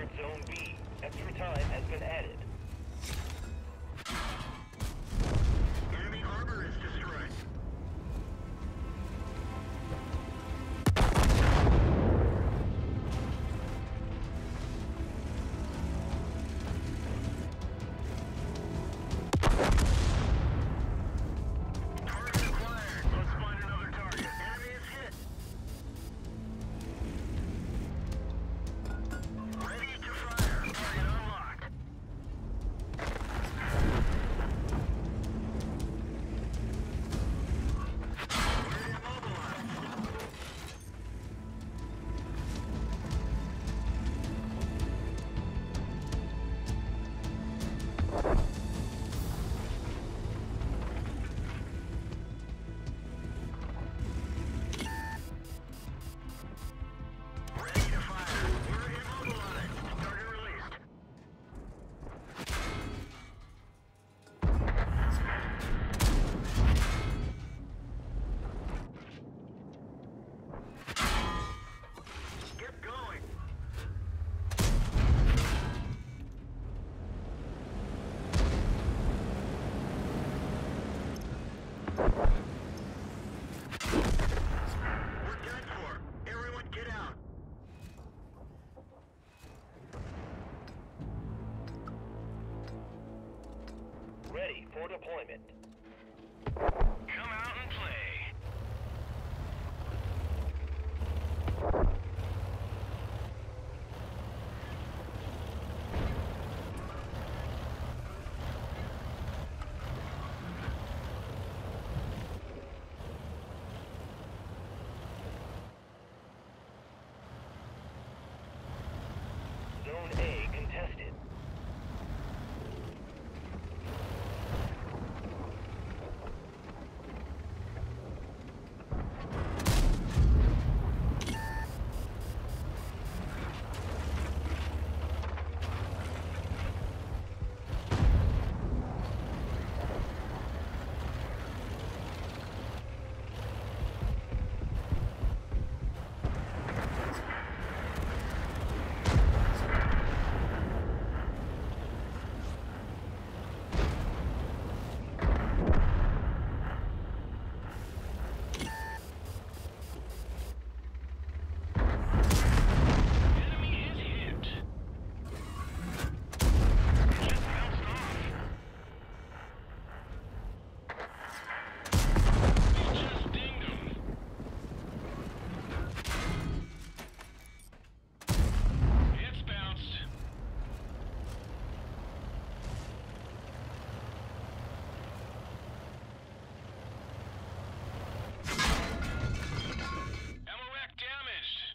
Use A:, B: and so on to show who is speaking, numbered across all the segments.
A: captured Zone B. Extra time has been added.
B: Enemy armor is destroyed. Target acquired. Let's find another target. Enemy is hit. Ready to fire. Target unlocked. We're immobilized. Ready to fire. We're immobilized. Target released. Get going. We're done for. Everyone get out.
A: Ready for deployment.
B: Come out and play.
A: Zone A contested.
B: Enemy is hit. Just bounced off. We just dinged him. It's bounced. Ammo rack damaged.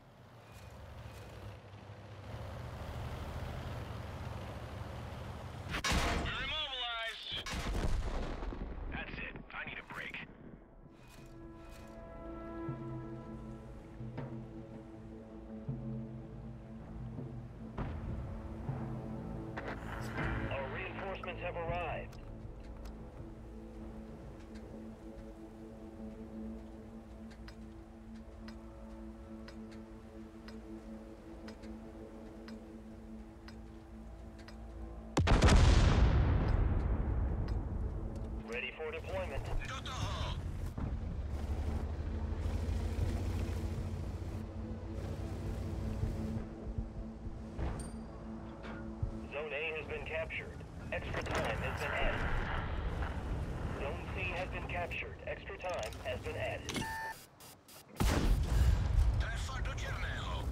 B: We're immobilized. That's it. I need a break.
A: Our reinforcements have arrived. Ready for deployment.
B: Do toho.
A: Zone A has been captured. Extra time has been added. Zone C has been captured. Extra time has been added.
B: Trefa do czernego.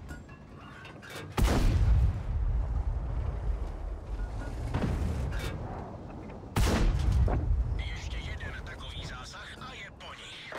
B: Jeszcze jeden takový zásah a je po nich.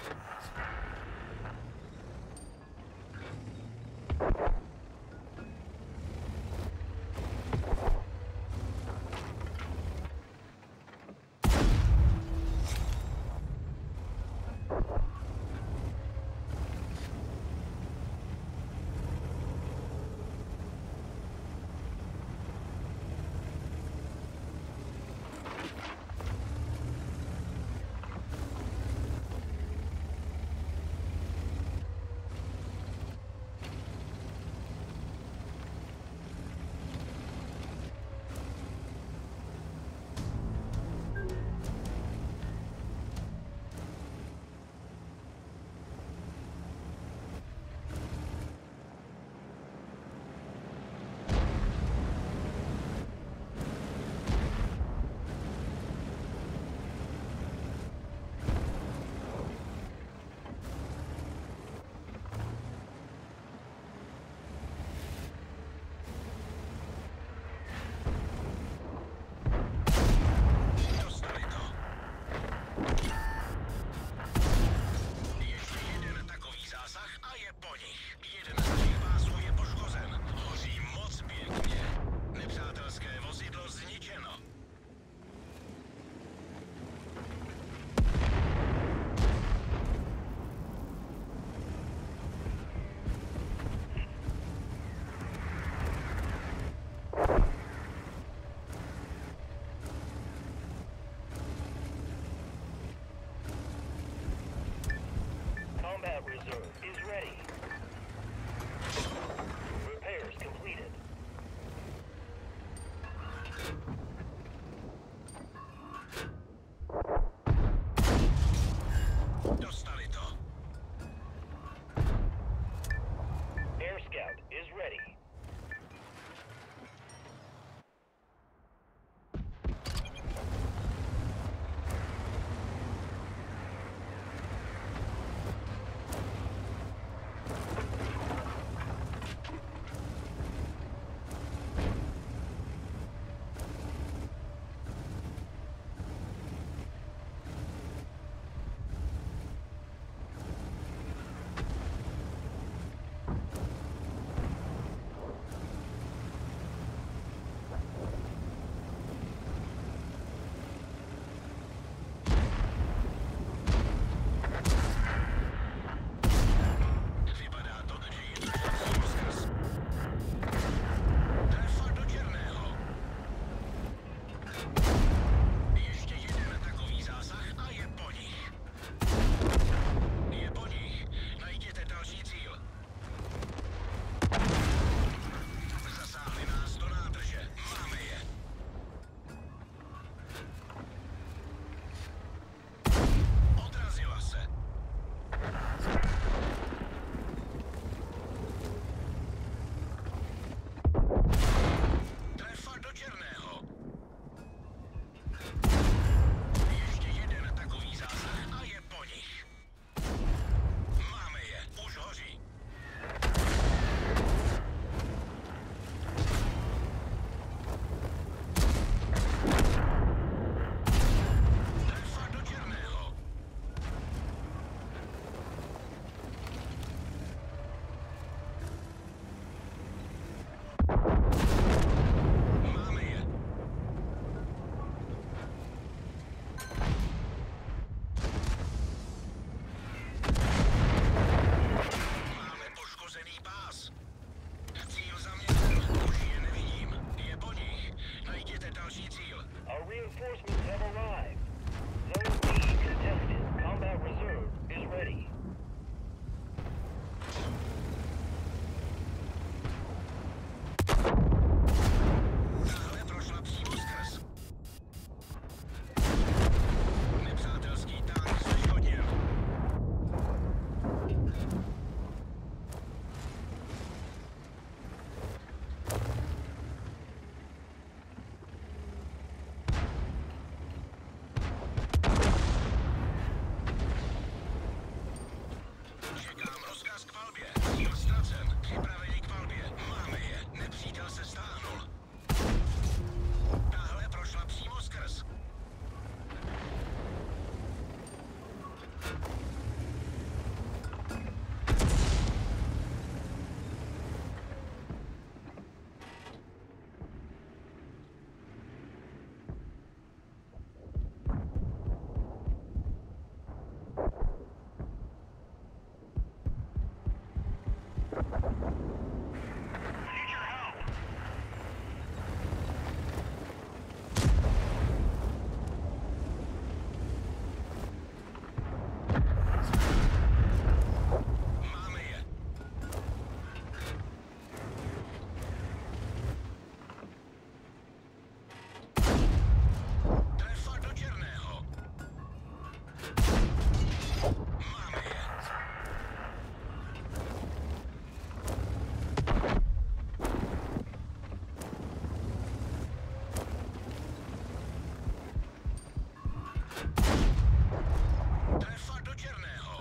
B: Trefa do černého.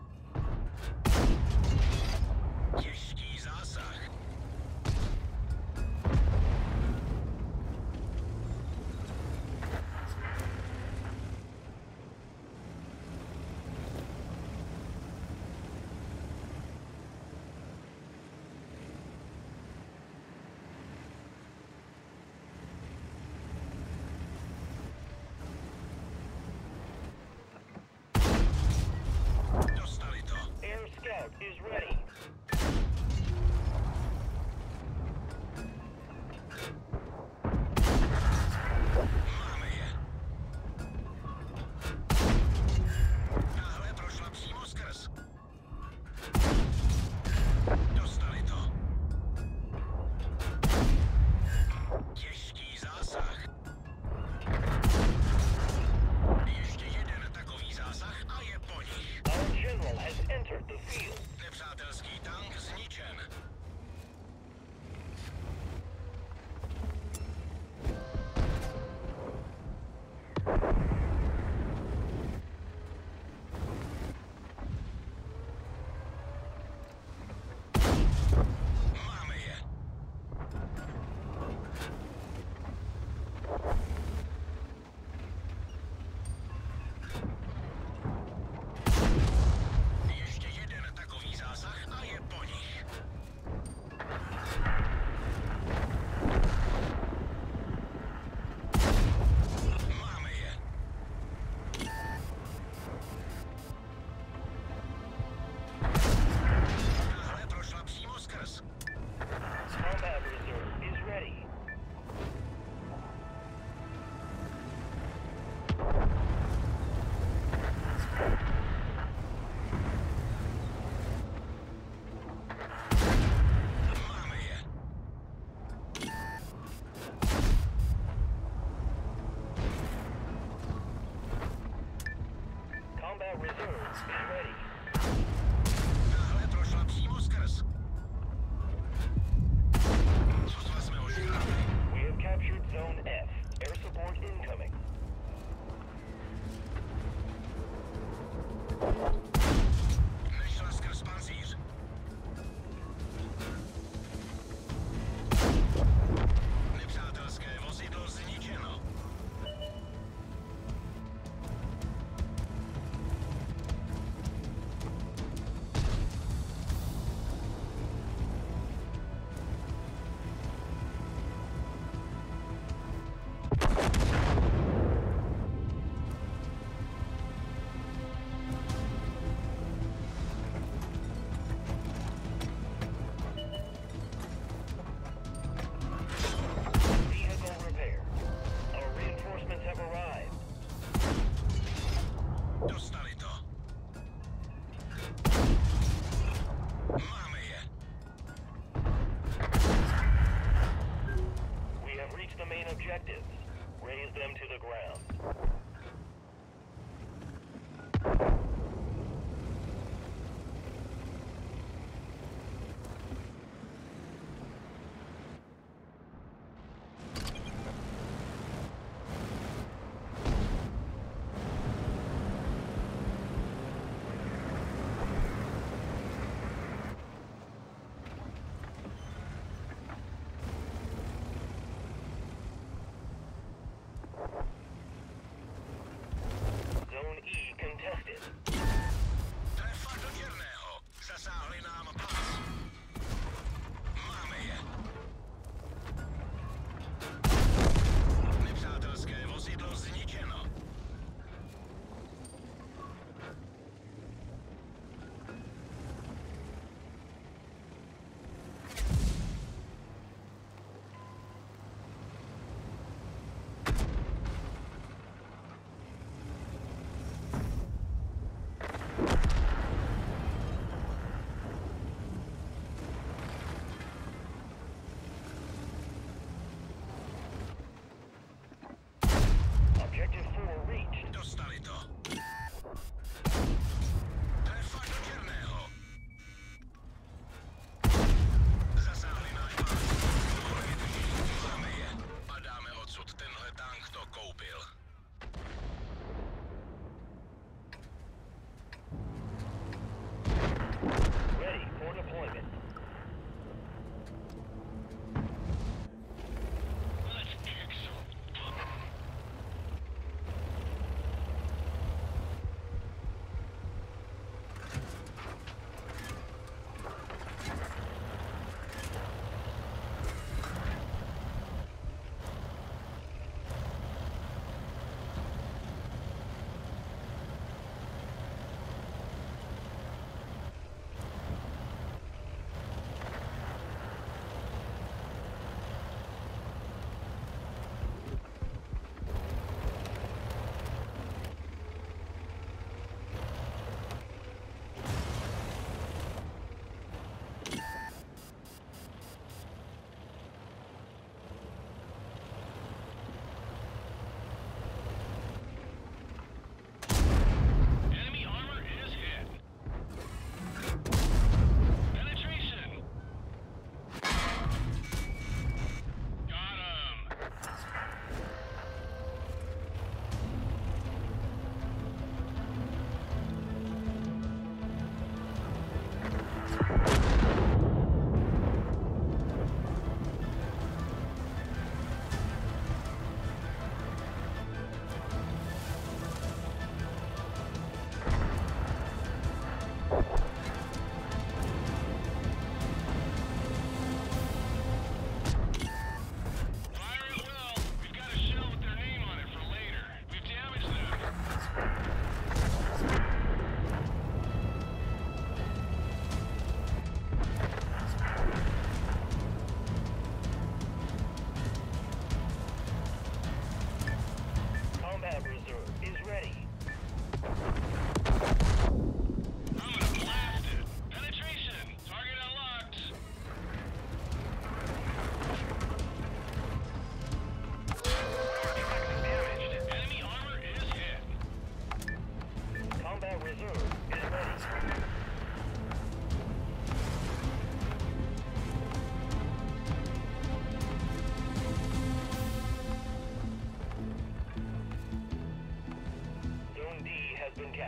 B: Těžký zásah. Dostali to.
A: Air Scout is ready.
B: Máme je. Tahle prošla přímo skrz. Dostali to. Těžký zásah. Ještě jeden takový zásah a je po nich.
A: Our general has entered the field.
B: Nepřátelský tank zničen. Máme je. Ještě jeden takový zásah a je po nich. Máme je. Tahle prošla přímo skrz.
A: Combat reserve is ready.
B: Máme je.
A: Combat reserve is ready.
B: Tahle prošla přímo skrz. Sotva jsme ožrali.
A: We have captured Zone F. Air support incoming.
B: Nešla skrz pancíř. Nepřátelské vozidlo zničeno.
A: Vehicle repair. Our reinforcements have arrived.
B: Dostali to. Máme je.
A: We have reached the main objectives. Raise them to the ground.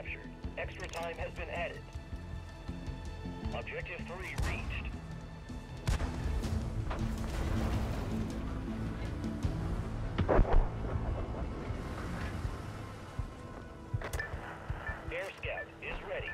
A: captured. Extra time has been added. Objective 3 reached. Air Scout is ready.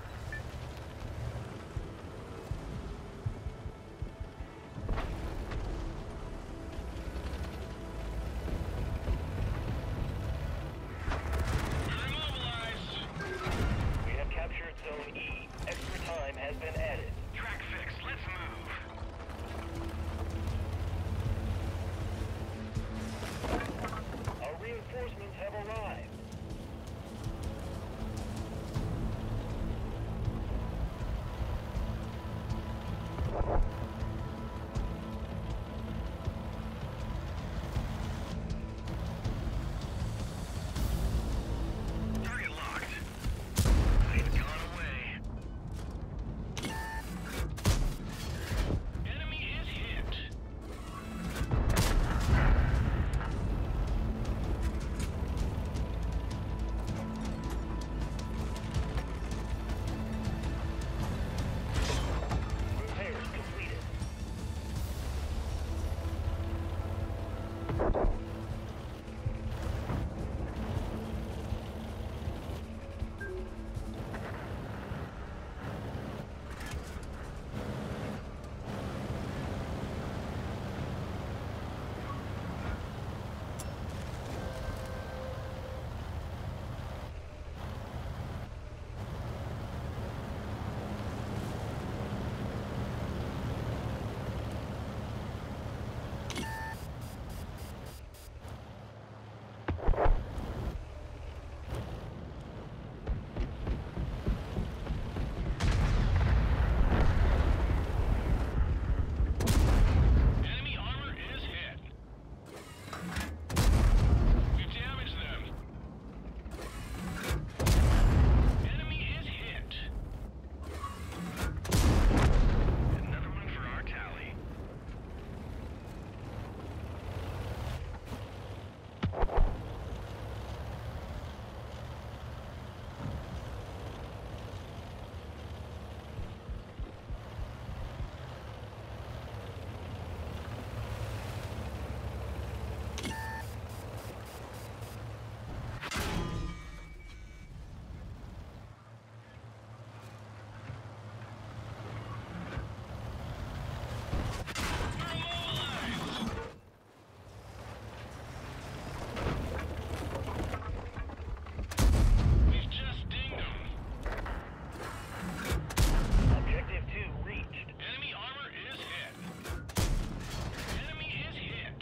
A: We have captured Zone E. Extra time has been added.
B: Track fixed. Let's move.
A: Our reinforcements have arrived.
B: Target locked. They've gone away. Enemy is hit.
A: Repairs completed.
B: Enemy armor is hit. We've damaged them. Enemy is hit. Another one for our tally. We're immobilized. We've just dinged them.
A: Objective 2 reached.
B: Enemy armor is hit. Enemy is hit.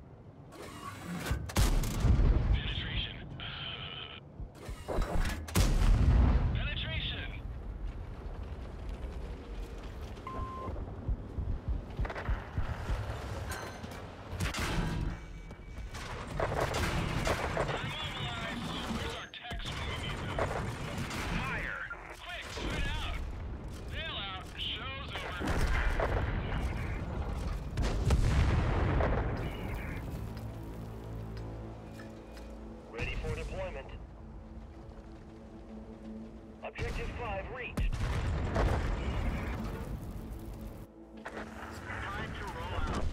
B: Penetration. Penetration. Immobilized. Where's our techs when we need them? Fire. Quick, shoot out. Bail out. Show's over.
A: Ready for deployment. Objective 5 reached.
B: Time to roll out.